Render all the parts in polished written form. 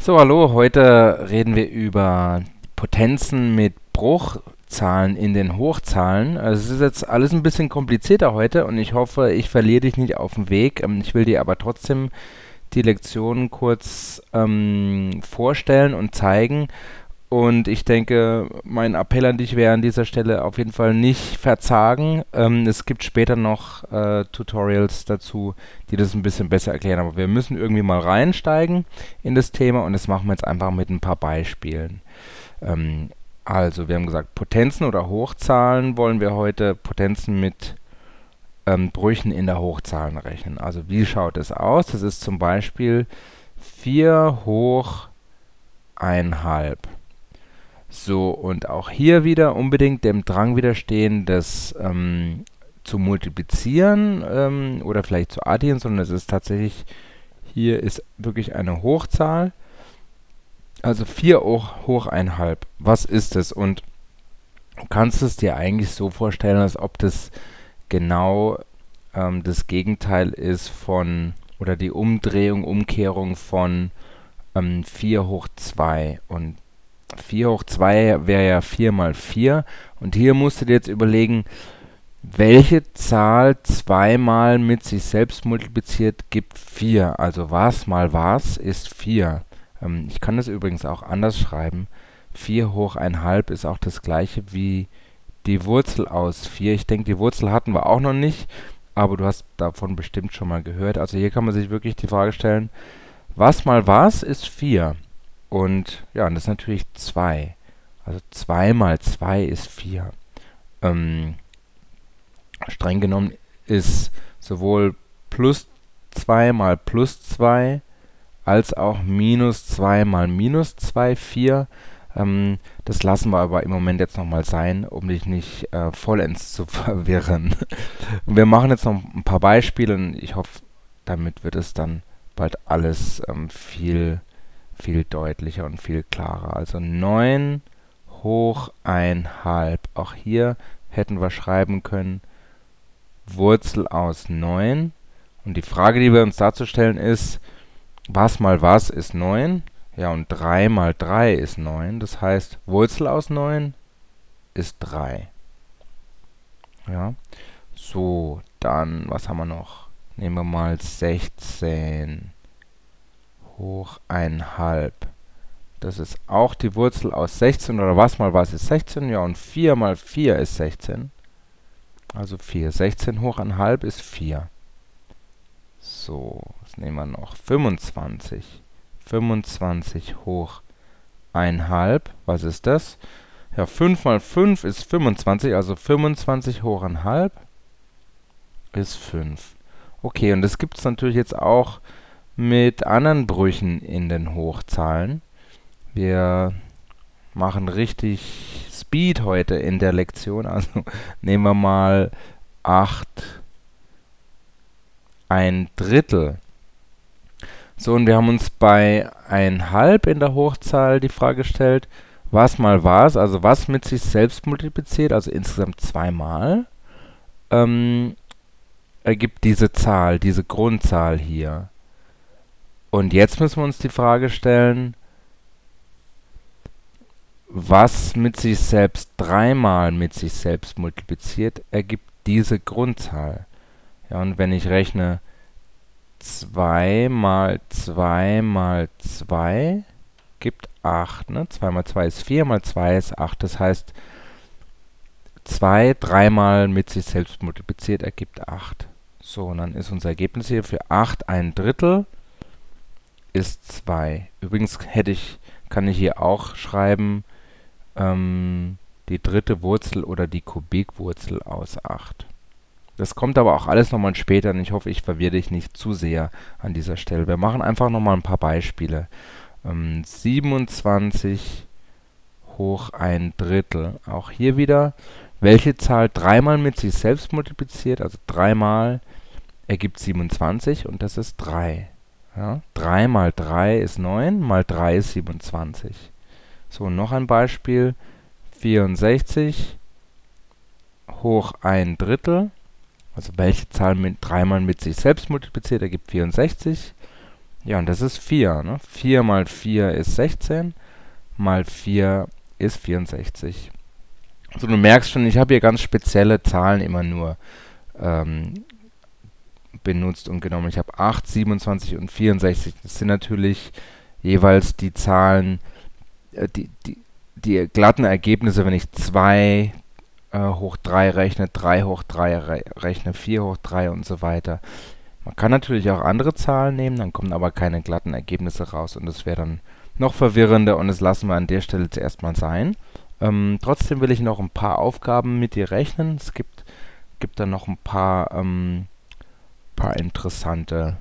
So, hallo, heute reden wir über Potenzen mit Bruchzahlen in den Hochzahlen. Also es ist jetzt alles ein bisschen komplizierter heute und ich hoffe, ich verliere dich nicht auf dem Weg. Ich will dir aber trotzdem die Lektion kurz vorstellen und zeigen. Und ich denke, mein Appell an dich wäre an dieser Stelle auf jeden Fall nicht verzagen. Es gibt später noch Tutorials dazu, die das ein bisschen besser erklären. Aber wir müssen irgendwie mal reinsteigen in das Thema und das machen wir jetzt einfach mit ein paar Beispielen. Ähm, also, wir haben gesagt, Potenzen oder Hochzahlen wollen wir heute Potenzen mit Brüchen in der Hochzahlen rechnen. Also, wie schaut es aus? Das ist zum Beispiel 4 hoch 1,5. So, und auch hier wieder unbedingt dem Drang widerstehen, das zu multiplizieren oder vielleicht zu addieren, sondern es ist tatsächlich, hier ist wirklich eine Hochzahl. Also 4 hoch 1,5. Was ist es? Und du kannst es dir eigentlich so vorstellen, als ob das genau das Gegenteil ist von, oder die Umkehrung von 4 hoch 2. Und 4 hoch 2 wäre ja 4 mal 4. Und hier musst du dir jetzt überlegen, welche Zahl zweimal mit sich selbst multipliziert gibt 4. Also was mal was ist 4. Ich kann das übrigens auch anders schreiben. 4 hoch 1,5 ist auch das gleiche wie die Wurzel aus 4. Ich denke, die Wurzel hatten wir auch noch nicht, aber du hast davon bestimmt schon mal gehört. Also hier kann man sich wirklich die Frage stellen, was mal was ist 4? Und ja, und das ist natürlich 2. Also 2 mal 2 ist 4. Ähm, streng genommen ist sowohl plus 2 mal plus 2 als auch minus 2 mal minus 2 4. Das lassen wir aber im Moment jetzt nochmal sein, um dich nicht vollends zu verwirren. Wir machen jetzt noch ein paar Beispiele und ich hoffe, damit wird es dann bald alles viel deutlicher und viel klarer. Also 9 hoch 1,5. Auch hier hätten wir schreiben können, Wurzel aus 9. Und die Frage, die wir uns dazu stellen, ist, was mal was ist 9? Ja, und 3 mal 3 ist 9. Das heißt, Wurzel aus 9 ist 3. Ja. So, dann, was haben wir noch? Nehmen wir mal 16 hoch 1,5. Das ist auch die Wurzel aus 16, oder was mal was ist 16? Ja, und 4 mal 4 ist 16. Also 4. 16 hoch 1,5 ist 4. So, was nehmen wir noch? 25. 25 hoch 1,5. Was ist das? Ja, 5 mal 5 ist 25, also 25 hoch 1,5 ist 5. Okay, und das gibt es natürlich jetzt auch mit anderen Brüchen in den Hochzahlen. Wir machen richtig Speed heute in der Lektion. Also nehmen wir mal 8 1/3. So, und wir haben uns bei 1,5 in der Hochzahl die Frage gestellt, was mal was, also was mit sich selbst multipliziert, also insgesamt zweimal, ergibt diese Zahl, diese Grundzahl hier. Und jetzt müssen wir uns die Frage stellen, was mit sich selbst dreimal mit sich selbst multipliziert, ergibt diese Grundzahl. Ja, und wenn ich rechne 2 mal 2 mal 2 gibt 8. Ne? 2 mal 2 ist 4, mal 2 ist 8. Das heißt, 2 dreimal mit sich selbst multipliziert ergibt 8. So, und dann ist unser Ergebnis hier für 8 1/3 ist 2. Übrigens kann ich hier auch schreiben, die dritte Wurzel oder die Kubikwurzel aus 8. Das kommt aber auch alles nochmal später und ich hoffe, ich verwirre dich nicht zu sehr an dieser Stelle. Wir machen einfach nochmal ein paar Beispiele. 27 hoch 1/3. Auch hier wieder, welche Zahl dreimal mit sich selbst multipliziert, also dreimal ergibt 27 und das ist 3. Ja? 3 mal 3 ist 9, mal 3 ist 27. So, noch ein Beispiel. 64 hoch 1/3. Also welche Zahl dreimal mit sich selbst multipliziert, ergibt 64. Ja, und das ist 4, ne? 4 mal 4 ist 16, mal 4 ist 64. Also du merkst schon, ich habe hier ganz spezielle Zahlen immer nur ähm, benutzt und genommen. Ich habe 8, 27 und 64. Das sind natürlich jeweils die Zahlen, die glatten Ergebnisse, wenn ich 2 hoch 3 rechne, 3 hoch 3 rechne, 4 hoch 3 und so weiter. Man kann natürlich auch andere Zahlen nehmen, dann kommen aber keine glatten Ergebnisse raus und das wäre dann noch verwirrender und das lassen wir an der Stelle zuerst mal sein. Trotzdem will ich noch ein paar Aufgaben mit dir rechnen. Es gibt dann noch ein paar interessante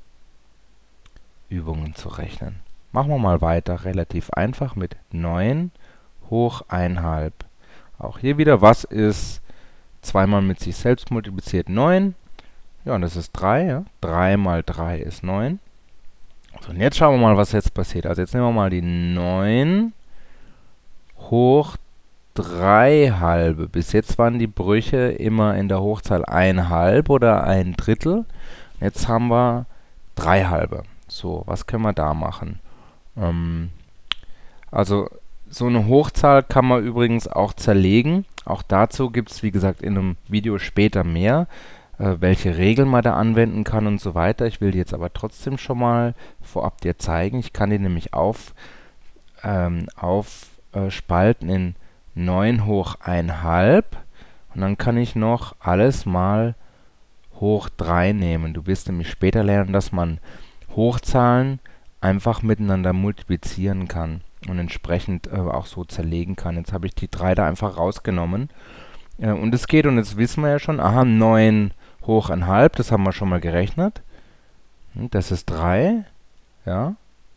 Übungen zu rechnen. Machen wir mal weiter, relativ einfach mit 9 hoch 1/2. Auch hier wieder, was ist 2 mal mit sich selbst multipliziert? 9. Ja, und das ist 3. Ja? 3 mal 3 ist 9. So, und jetzt schauen wir mal, was jetzt passiert. Also jetzt nehmen wir mal die 9 hoch 3 halbe. Bis jetzt waren die Brüche immer in der Hochzahl 1/2 oder 1/3. Jetzt haben wir 3 halbe. So, was können wir da machen? Also so eine Hochzahl kann man übrigens auch zerlegen. Auch dazu gibt es, wie gesagt, in einem Video später mehr, welche Regeln man da anwenden kann und so weiter. Ich will die jetzt aber trotzdem schon mal vorab dir zeigen. Ich kann die nämlich aufspalten in 9 hoch 1/2 und dann kann ich noch alles mal hoch 3 nehmen. Du wirst nämlich später lernen, dass man Hochzahlen einfach miteinander multiplizieren kann und entsprechend auch so zerlegen kann. Jetzt habe ich die 3 da einfach rausgenommen. Und es geht, und jetzt wissen wir ja schon, aha, 9 hoch 1/2, das haben wir schon mal gerechnet. Das ist 3, ja.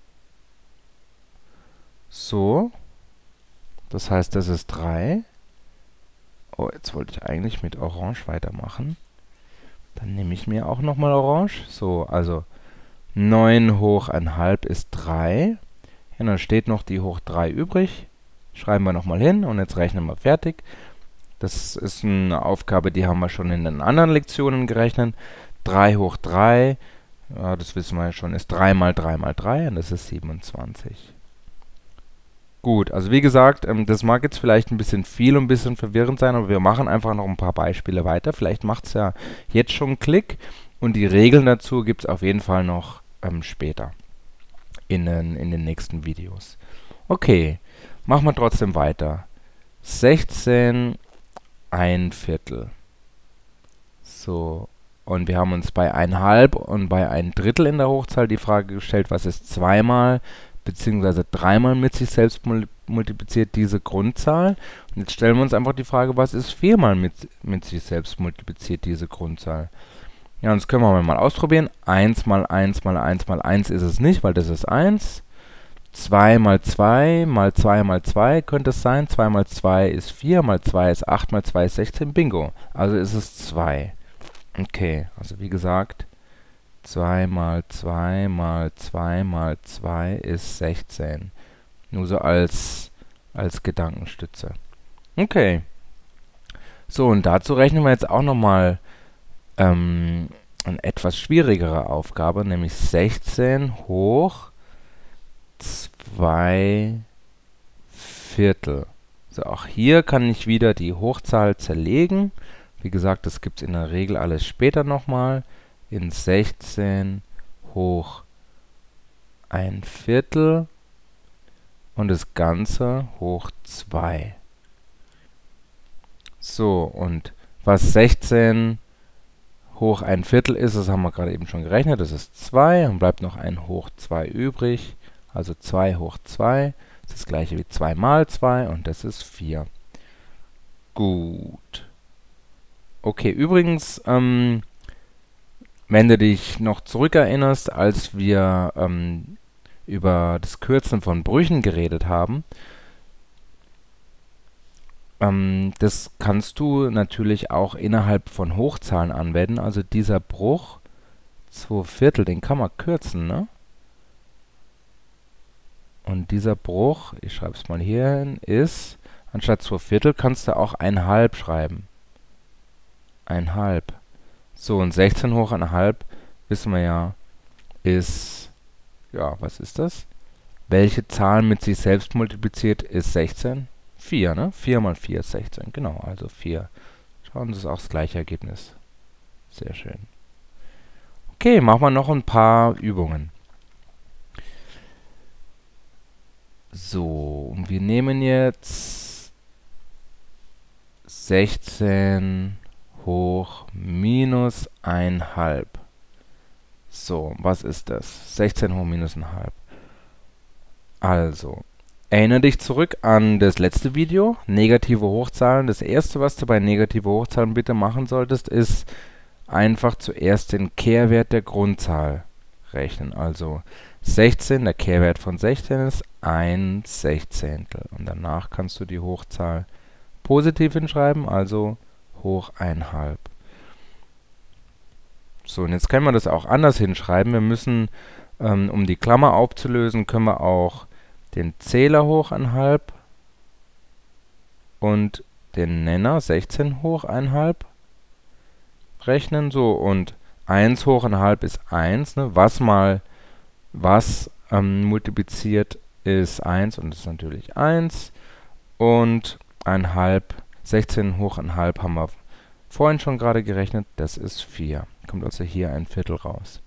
So, das heißt, das ist 3. Oh, jetzt wollte ich eigentlich mit Orange weitermachen. Dann nehme ich mir auch nochmal Orange. So, also 9 hoch 1/2 ist 3. Ja, dann steht noch die hoch 3 übrig. Schreiben wir nochmal hin und jetzt rechnen wir fertig. Das ist eine Aufgabe, die haben wir schon in den anderen Lektionen gerechnet. 3 hoch 3, ja, das wissen wir ja schon, ist 3 mal 3 mal 3 und das ist 27. Gut, also wie gesagt, das mag jetzt vielleicht ein bisschen viel und ein bisschen verwirrend sein, aber wir machen einfach noch ein paar Beispiele weiter. Vielleicht macht es ja jetzt schon einen Klick und die Regeln dazu gibt es auf jeden Fall noch später in den nächsten Videos. Okay, machen wir trotzdem weiter. 16 1/4. So, und wir haben uns bei 1/2 und bei 1/3 in der Hochzahl die Frage gestellt, was ist 2 mal bzw. 3 mal mit sich selbst multipliziert diese Grundzahl. Und jetzt stellen wir uns einfach die Frage, was ist 4 mal mit sich selbst multipliziert diese Grundzahl. Ja, und das können wir mal ausprobieren. 1 mal 1 mal 1 mal 1 ist es nicht, weil das ist 1. 2 mal 2 mal 2 mal 2 könnte es sein. 2 mal 2 ist 4, mal 2 ist 8, mal 2 ist 16. Bingo. Also ist es 2. Okay, also wie gesagt, 2 mal 2 mal 2 mal 2 ist 16. Nur so als Gedankenstütze. Okay. So, und dazu rechnen wir jetzt auch nochmal eine etwas schwierigere Aufgabe, nämlich 16 hoch 2/4. So, auch hier kann ich wieder die Hochzahl zerlegen. Wie gesagt, das gibt es in der Regel alles später nochmal. In 16 hoch 1/4 und das Ganze hoch 2. So, und was 16 hoch 1/4 ist, das haben wir gerade eben schon gerechnet, das ist 2, und bleibt noch ein hoch 2 übrig, also 2 hoch 2, das ist das gleiche wie 2 mal 2 und das ist 4. Gut. Okay, übrigens, wenn du dich noch zurückerinnerst, als wir über das Kürzen von Brüchen geredet haben, das kannst du natürlich auch innerhalb von Hochzahlen anwenden. Also dieser Bruch 2/4, den kann man kürzen, ne? Und dieser Bruch, ich schreibe es mal hier hin, ist, anstatt 2/4 kannst du auch 1/2 schreiben. 1/2. So, und 16 hoch 1/2, wissen wir ja, ist ja, was ist das? Welche Zahl mit sich selbst multipliziert ist 16? 4, ne? 4 mal 4 ist 16, genau, also 4. Schauen, das ist auch das gleiche Ergebnis. Sehr schön. Okay, machen wir noch ein paar Übungen. So, und wir nehmen jetzt 16 hoch minus 1/2. So, was ist das? 16 hoch minus 1/2. Also, erinnere dich zurück an das letzte Video, negative Hochzahlen. Das erste, was du bei negative Hochzahlen bitte machen solltest, ist einfach zuerst den Kehrwert der Grundzahl rechnen. Also 16, der Kehrwert von 16 ist 1/16. Und danach kannst du die Hochzahl positiv hinschreiben, also hoch 1/2. So, und jetzt können wir das auch anders hinschreiben. Wir müssen, um die Klammer aufzulösen, können wir auch den Zähler hoch 1/2 und den Nenner 16 hoch 1/2 rechnen. So, und 1 hoch 1/2 ist 1. Ne? Was mal was multipliziert ist 1 und das ist natürlich 1. Und 1/2, 16 hoch 1/2 haben wir vorhin schon gerade gerechnet, das ist 4. Kommt also hier ein Viertel raus.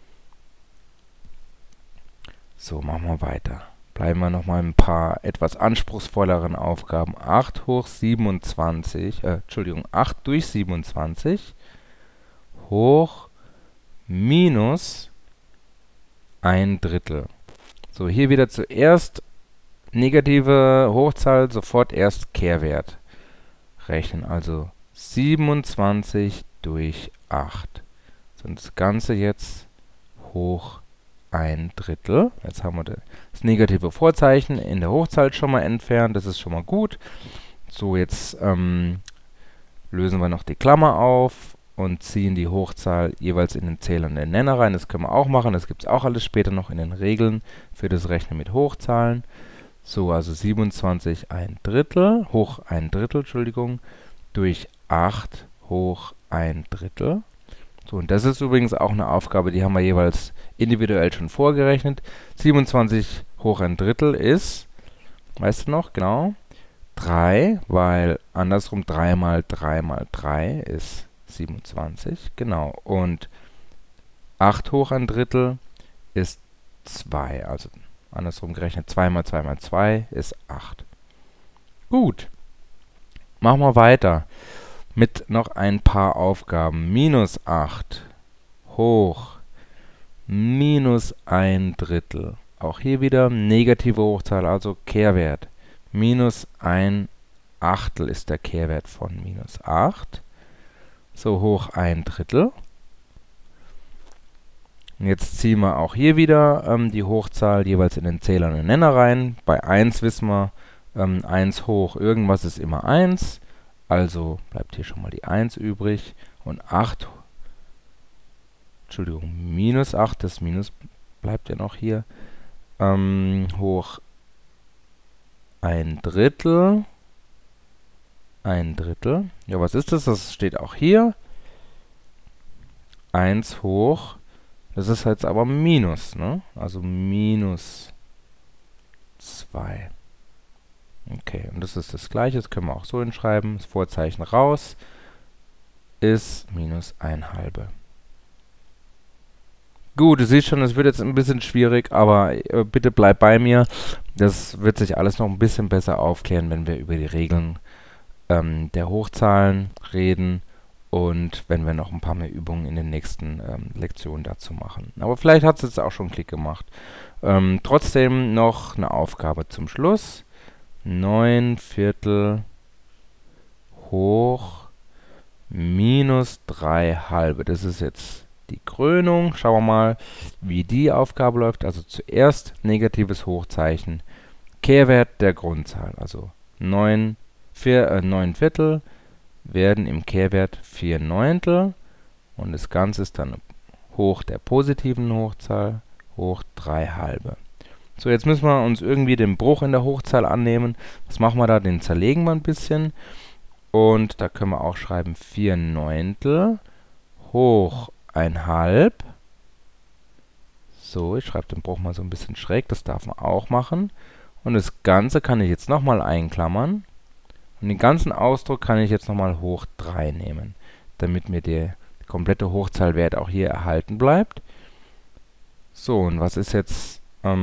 So, machen wir weiter. Bleiben wir nochmal ein paar etwas anspruchsvolleren Aufgaben. 8 hoch 27, 8 durch 27 hoch minus 1/3. So, hier wieder zuerst negative Hochzahl, sofort erst Kehrwert rechnen. Also 27 durch 8. So, und das Ganze jetzt hoch 1/3. Jetzt haben wir das negative Vorzeichen in der Hochzahl schon mal entfernt. Das ist schon mal gut. So, jetzt lösen wir noch die Klammer auf und ziehen die Hochzahl jeweils in den Zähler und den Nenner rein. Das können wir auch machen. Das gibt es auch alles später noch in den Regeln für das Rechnen mit Hochzahlen. So, also 27 1/3, hoch 1/3, Entschuldigung, durch 8 hoch 1/3. So, und das ist übrigens auch eine Aufgabe, die haben wir jeweils individuell schon vorgerechnet. 27 hoch 1/3 ist, weißt du noch, genau, 3, weil andersrum 3 mal 3 mal 3 ist 27, genau. Und 8 hoch 1/3 ist 2, also andersrum gerechnet 2 mal 2 mal 2 ist 8. Gut, machen wir weiter mit noch ein paar Aufgaben. Minus 8 hoch minus 1/3. Auch hier wieder negative Hochzahl, also Kehrwert. Minus 1/8 ist der Kehrwert von minus 8. So, hoch 1/3. Und jetzt ziehen wir auch hier wieder die Hochzahl jeweils in den Zähler und den Nenner rein. Bei 1 wissen wir, 1 hoch irgendwas ist immer 1. Also bleibt hier schon mal die 1 übrig. Und 8, Entschuldigung, minus 8, das Minus bleibt ja noch hier, hoch 1/3. 1/3. Ja, was ist das? Das steht auch hier. 1 hoch, das ist jetzt aber Minus, ne? Also minus 2. Okay, und das ist das Gleiche, das können wir auch so hinschreiben. Das Vorzeichen raus ist minus 1/2. Gut, du siehst schon, es wird jetzt ein bisschen schwierig, aber bitte bleib bei mir. Das wird sich alles noch ein bisschen besser aufklären, wenn wir über die Regeln der Hochzahlen reden und wenn wir noch ein paar mehr Übungen in den nächsten Lektionen dazu machen. Aber vielleicht hat es jetzt auch schon Klick gemacht. Trotzdem noch eine Aufgabe zum Schluss. 9/4 hoch minus 3/2. Das ist jetzt die Krönung. Schauen wir mal, wie die Aufgabe läuft. Also zuerst negatives Hochzeichen, Kehrwert der Grundzahl. Also 9/4 werden im Kehrwert 4/9 und das Ganze ist dann hoch der positiven Hochzahl hoch 3/2. So, jetzt müssen wir uns irgendwie den Bruch in der Hochzahl annehmen. Was machen wir da? Den zerlegen wir ein bisschen. Und da können wir auch schreiben 4/9 hoch 1/2. So, ich schreibe den Bruch mal so ein bisschen schräg, das darf man auch machen. Und das Ganze kann ich jetzt nochmal einklammern. Und den ganzen Ausdruck kann ich jetzt nochmal hoch 3 nehmen, damit mir der komplette Hochzahlwert auch hier erhalten bleibt. So, und was ist jetzt,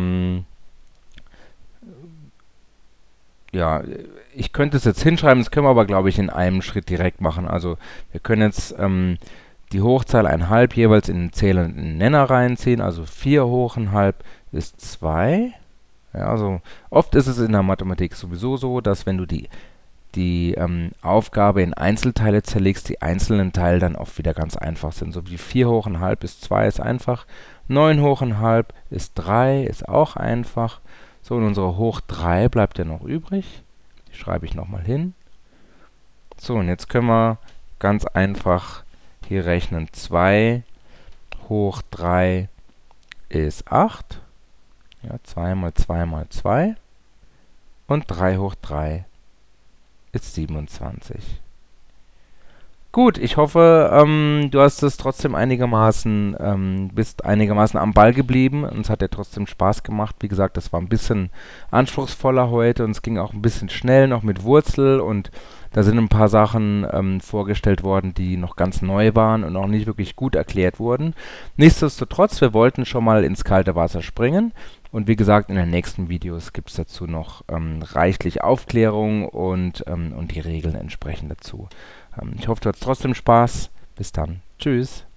ja, ich könnte es jetzt hinschreiben, das können wir aber, glaube ich, in einem Schritt direkt machen. Also wir können jetzt die Hochzahl 1/2 jeweils in den Zähler und in den Nenner reinziehen. Also 4 hoch 1/2 ist 2. Ja, also oft ist es in der Mathematik sowieso so, dass wenn du die Aufgabe in Einzelteile zerlegst, die einzelnen Teile dann oft wieder ganz einfach sind. So wie 4 hoch 1/2 ist 2, ist einfach. 9 hoch 1/2 ist 3, ist auch einfach. So, und unsere hoch 3 bleibt ja noch übrig. Die schreibe ich nochmal hin. So, und jetzt können wir ganz einfach hier rechnen. 2 hoch 3 ist 8. Ja, 2 mal 2 mal 2. Und 3 hoch 3 ist 27. Gut, ich hoffe, du hast es trotzdem bist einigermaßen am Ball geblieben und es hat dir trotzdem Spaß gemacht. Wie gesagt, das war ein bisschen anspruchsvoller heute und es ging auch ein bisschen schnell noch mit Wurzel und da sind ein paar Sachen vorgestellt worden, die noch ganz neu waren und auch nicht wirklich gut erklärt wurden. Nichtsdestotrotz, wir wollten schon mal ins kalte Wasser springen und wie gesagt, in den nächsten Videos gibt es dazu noch reichlich Aufklärung und die Regeln entsprechend dazu. Ich hoffe, du hattest trotzdem Spaß. Bis dann. Tschüss.